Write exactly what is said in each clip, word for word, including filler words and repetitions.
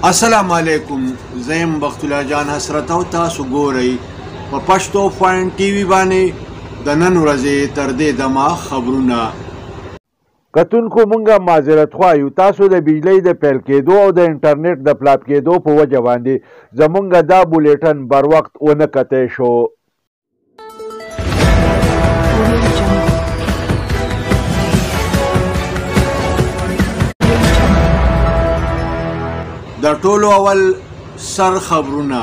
السلام علیکم زیم بخت الله جان حسرت او تاسو ګورئ په پښتو پوینټ ټي وي باندې د نن ورځې تر دې دمه خبرونه. کتونکو مونږه معذرت خوایو تاسو د بجلی د پیل کېدو او د انټرنیټ د پلاپ کېدو په وجه باندې زمونږه دا بولیټن بر وخت ونه کتی شو. د ټولو اول سر خبرونه.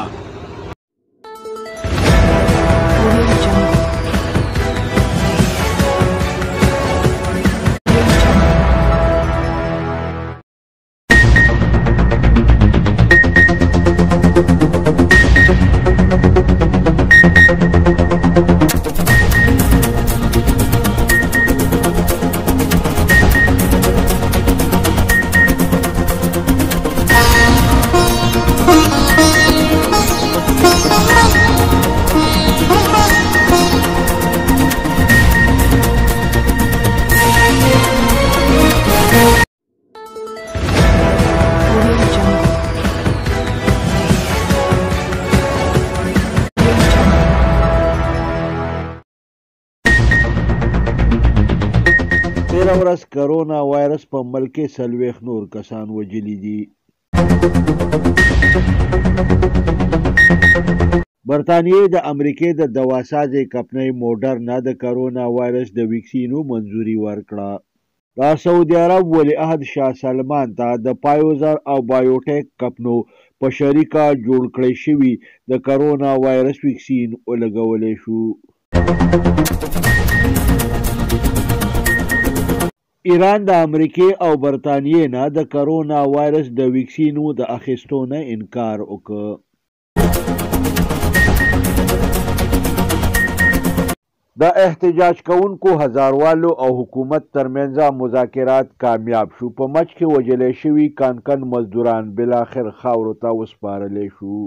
تیره ورځ کرونا وایرس په ملک کې څلوېښت نور کسان وژلي دي. برطانیې د امریکې د دواسازې کمپنۍ موډرنا د کرونا وایرس د ویکسینو منظوري ورکړه. د سعودي عرب ولیعهد شاه سلمان ته د فایزر او بایوټیک کمپنو په شریکه جوړ کړی شوي د کرونا وایرس ویکسین ولګولی شو. ایران د امریکې او برطانیې نه د کرونا وایرس د ویکسینو د اخیستو نه انکار وکړ. د احتجاج کوونکو هزاروالو او حکومت ترمنځ مذاکرات کامیاب شو. په مچ کې وژلی شوي کانکن مزدوران بالاخر خاورو ته وسپارلی شو.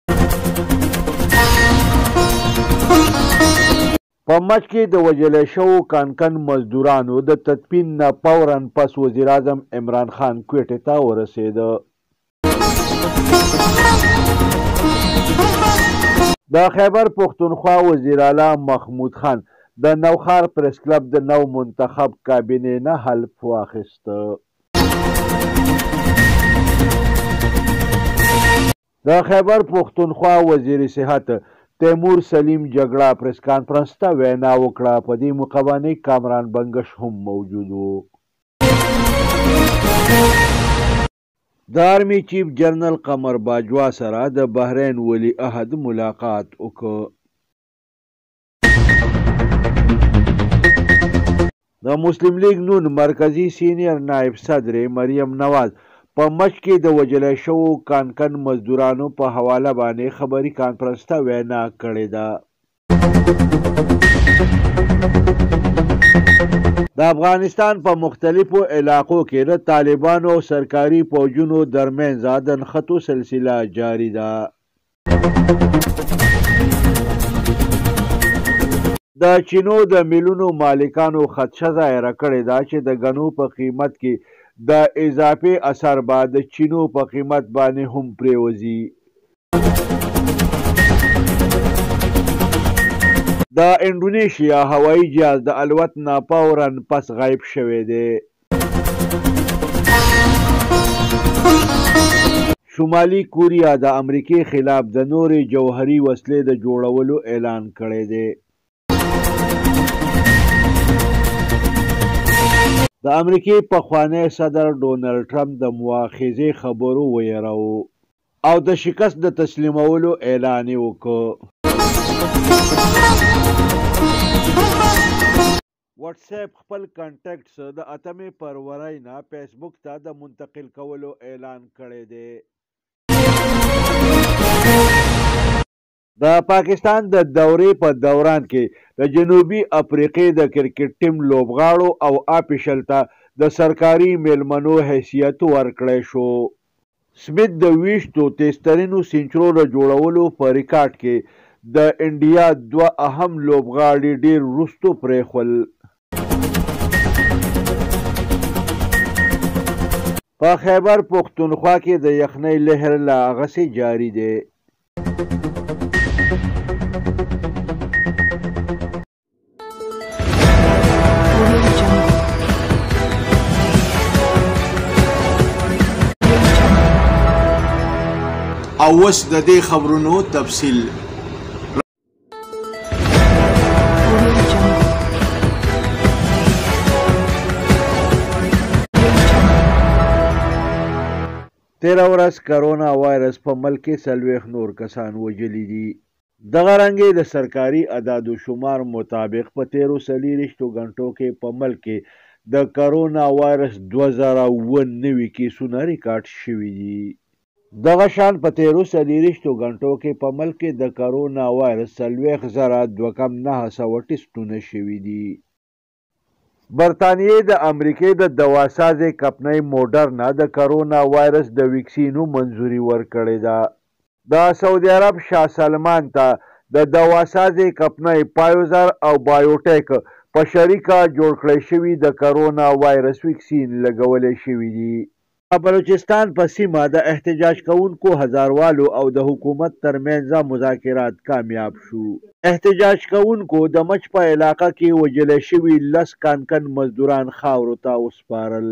په مچ کې د وژلی شوو کانکن مزدورانو د تدفین نه فوراً پس وزیر اعظم عمران خان کویټې ته ورسېده. د خیبر پښتونخوا وزیر اعلی محمود خان د نوښار پریس کلب د نو منتخب کابینې نه حلف واخیسته. د خیبر پښتونخوا وزیر صحت تیمور سلیم جګړه پریس کانفرنس ته وینا وکړه. په دې موقع باندې کامران بنګش هم موجود و. د آرمي چیف جنرال قمر باجوا سره د بحرین ولی عهد ملاقات وکړ. د مسلم لیگ نون مرکزی سینئر نائب صدر مریم نواز په مچ کې د وژلی شوو کانکن مزدورانو په حواله باندې خبري کانفرنس ته وینا کړې ده. د افغانستان په مختلفو علاقو کې د طالبانو او سرکاري فوجونو ترمنځ د نښتو سلسله جاري ده. د چینو د میلونو مالکانو خدشه ظاهره کړې ده چې د ګنو په قیمت کې د اضافي اثر بعد د چینو په قیمت باندې هم پریوځي. د انډونیشیا هوایي جهاز د الوت نه فوراً پس غایب شوی دی. شمالي کوریا د امریکې خلاف د نورې جوهري وسلې د جوړولو اعلان کړی دی. د امریکې پخوانی صدر ډونالډ ټرمپ د مواخذې خبرو ویراوه او د شکست د تسلیمولو اعلان یې وکړ. واټس اپ خپل کانټیکټس د اتمې فروری نه فیسبوک ته د منتقل کولو اعلان کړی دی. د پاکستان د دورې په دوران کې د جنوبي افریقې د کرکټ ټیم لوبغاړو او آفیشل ته د سرکاري میلمنو حیثیت ورکړی شو. سمیت د ویشتو تیزترینو سینچرو د جوړولو په ریکارډ کې د انډیا دوه اهم لوبغاړي ډېر وروستو پرېښول. په خیبر پښتونخوا کې د یخنۍ لهر لا هغسې جاری دی. او اوس د دې خبرونو تفصیل. تیره ورځ کرونا وایرس په ملک کې څلوېښت نور کسان وژلي دي. دغه رنګې د سرکاري اعدادو شمار مطابق په تیرو څلېرویشتو غنټو کې په ملک کې د کرونا وایرس دوه زره اووه نوي کیسونه ریکارډ شوي دي. دغه شان په تیرو څلېرویشتو غنټو کې په ملک کې د کرونا وایرس څلوېښت زره دوه کم نهه سوه ټسټونه شوي دي. برطانیې د امریکې د دواسازې کمپنۍ موډرنا د کرونا وایرس د ویکسینو منظوري ورکړې ده. د سعودي عرب شاه سلمان ته د دواسازې کمپنۍ پایزر او بایوټیک په شریکه جوړ کړی شوي د کرونا وایرس ویکسین لګولی شوي دي. بلوچستان په سیمه د احتجاج کوونکو هزاروالو او د حکومت ترمنځ مذاکرات کامیاب شو. احتجاج کوونکو د مچ په علاقه کې وژل شوي لس کانکن مزدوران خاورو ته وسپارل.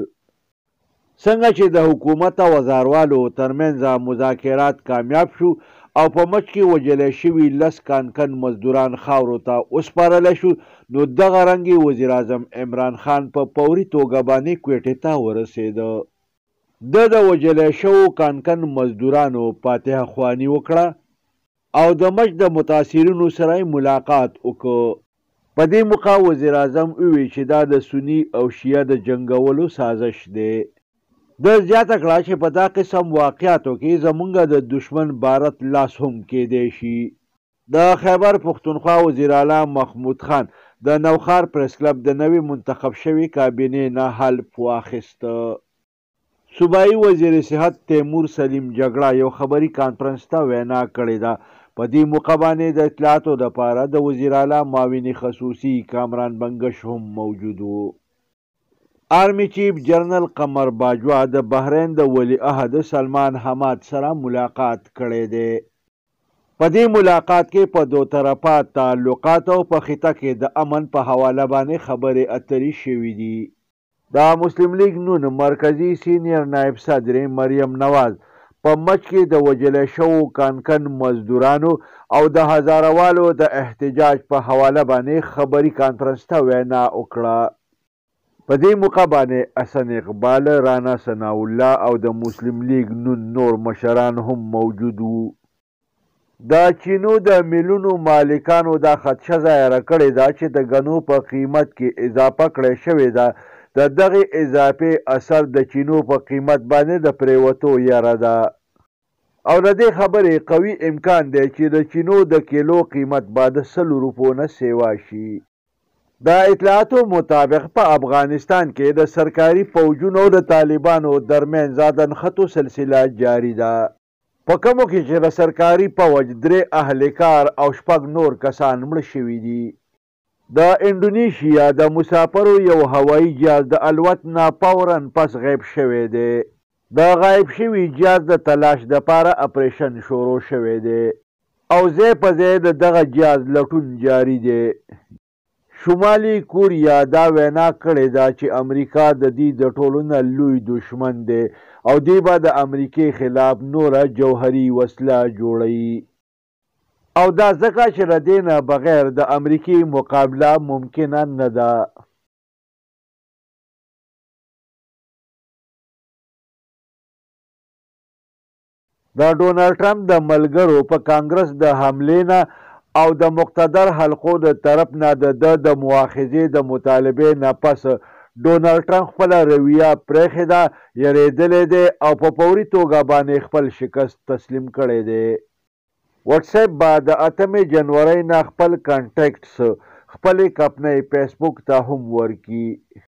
څنګه چې د حکومت او هزاروالو ترمنځ مذاکرات کامیاب شو او په مچ کې وژل شوي لس کانکن مزدوران خاورو ته وسپارل شو، نو دغه رنګې وزیر اعظم عمران خان په فوري توګه باندې کوټې ته ورسېده. د د وژل شوو کانکن مزدورانو فاتحه خواني وکړه او د مچ د متاثرینو سره ملاقات وکړ. په دې موقع وزیر اعظم وویل چې دا د سني او شیعه د جنګولو سازش دی. د زیاته کړه چې په دا قسم واقعاتو کې زمونږ د دشمن بارت لاس هم کېدی شي. د خیبر پښتونخوا وزیر اعلی محمود خان د نوښار پریس کلب د نوې منتخب شوي کابینې نه حلف واخیسته. صوبایي وزیر صحت تیمور سلیم جګړه یو خبري کانفرنس ته وینا کړې ده. په دې موقع باندې د اطلاعاتو دپاره د وزیر اعلی معاون خصوصي کامران بنګش هم موجود و. آرمی چیف جنرال قمر باجوا د بحرین د ولی عهد سلمان حماد سره ملاقات کړی دی. په دې ملاقات کې په دو طرفه تعلقات او په خطه کې د امن په حواله باندې خبرې اترې شوې دي. د مسلم لیگ نون مرکزی سینیر نائب صدر مریم نواز په مچ کې د وژل شوو کانکن مزدورانو او د هزاروالو د احتجاج په حواله باندې خبري کانفرنس ته وینا وکړه. په دې موقع باندې حسن اقبال، رانا ثناءالله او د مسلم لیگ نون نور مشران هم موجود وو. د چینو د میلونو مالکانو دا خدشه ظاهره کړې ده چې د ګنو په قیمت کې اضافه کړې شوې ده. د دغې اضافې اثر د چینو په قیمت باندې د پریوتو یاره ده او د دې خبرې قوي امکان دی چې د چینو د کیلو قیمت به د سلو روپو نه سیوا شي. د اطلاعاتو مطابق په افغانستان کې د سرکاري فوجونو د طالبانو درمیان د نښتو سلسله جاری ده. په کومو کې چې د سرکاري فوج درې اهلکار او شپږ نور کسان مړه شوي دي. د انډونیشیا د مسافرو یو هوایي جهاز د الوت نه فوراً پس غیب شوی دی. د غایب شوي جهاز د تلاش دپاره اپریشن شروع شوی دی او ځای په ځای د دغه جهاز لټون جاري دی. شمالي کوریا دا وینا کړې ده چې امریکا د دې د ټولو نه لوی دشمن دی او دی به د امریکې خلاف نوره جوهري وسله جوړوي او دا ځکه چې له دې نه بغیر د امریکې مقابله ممکنه نه ده. د ډونالډ ټرمپ د ملګرو په کانګرس د حملې نه او د مقتدر حلقو د طرف نه د ده د مواخذې د مطالبې نه پس ډونالډ ټرمپ خپله رویه پرېښې ده، یریدلی دی او په فوري توګه باندې خپل شکست تسلیم کړی دی. واټس اپ به د اتمې جنورۍ نه خپل کانټیکټس خپلې کمپنۍ فیسبوک ته هم ورکړي.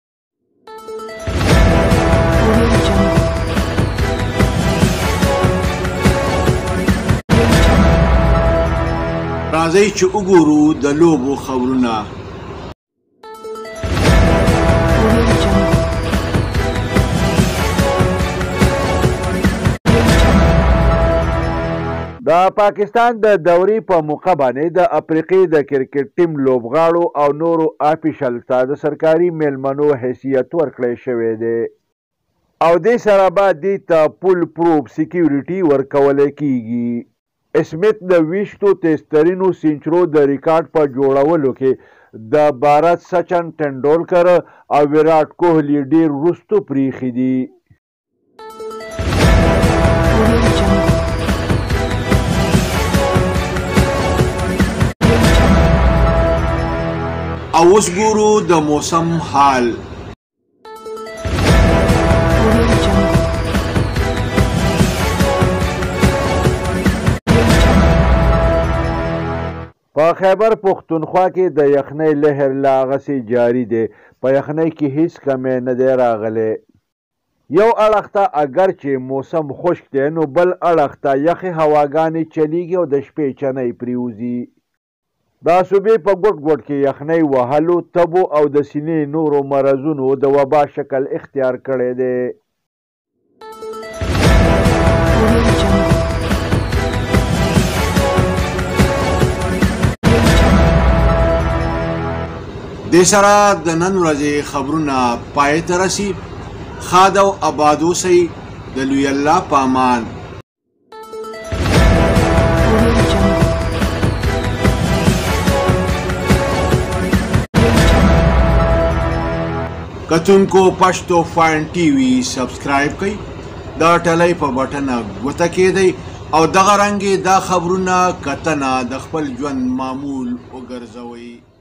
راځئ چې وګورو د لوبو خبرونه. د پاکستان د دورې په موقع باندې د افریقې د کرکټ ټیم لوبغاړو او نورو آفیشل ته د سرکاري میلمنو حیثیت ورکړی شوی دی او دې سره به دې ته فول پروف سکیورټي ورکولی کیږي اسمیت د ویشتو تیزترینو سینچرو د ریکارډ په جوړولو کې د بھارت سچن ټنډولکر او وراټ کوهلی ډیر وروستو پریښي دي او اوس ګورو د موسم حال په خیبر پښتونخوا کې د یخنۍ لهر لا هغسې جاري دی په یخنۍ کې هیڅ کمی نه دی راغلی یو اړخ ته اگر چې موسم خشک دی نو بل اړخ ته یخې هواګانې چلیږي او د شپې چنۍ پریوځي دا صوبې په ګوټ ګوټ کې یخنۍ وهلو تبو او د سینې نورو مرضونو د وبا شکل اختیار کړی دی دې سره د نن ورځې خبرونه پای ته رسي ښاد او اباد اوسئ د لوی الله په امان کتونکو پښتو فاین ټي وي سبسکرایب کړئ دا ټلۍ په بټن غوته کېدئ او دغه رنګې دا خبرونه کتنه د خپل ژوند معمول وګرځوئ